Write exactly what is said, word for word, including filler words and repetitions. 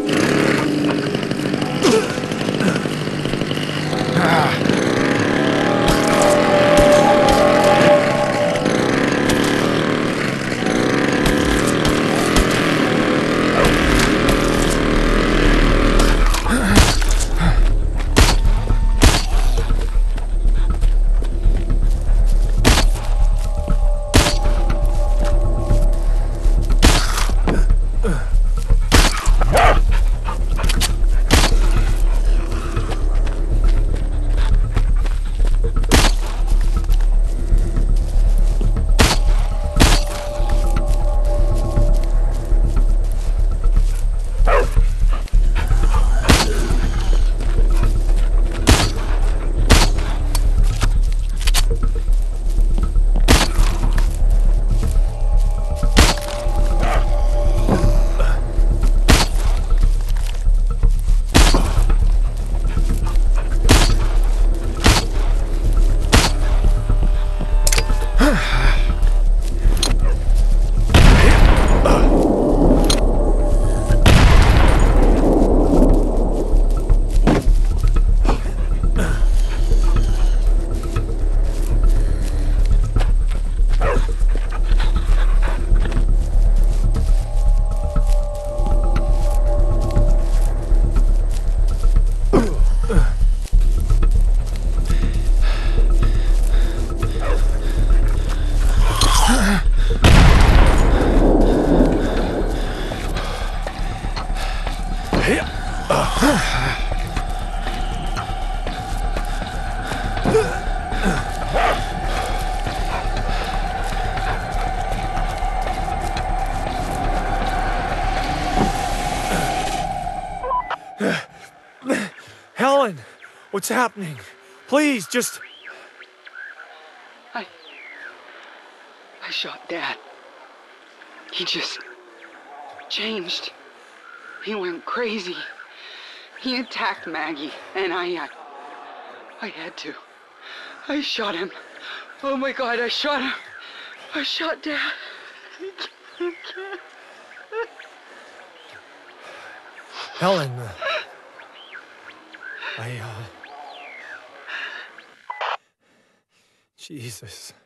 Helen, what's happening? Please, just... I... I shot Dad. He just... changed. He went crazy. He attacked Maggie, and I... I, I had to. I shot him. Oh my God, I shot him. I shot Dad. I can't. Helen... Uh, I, uh... Jesus...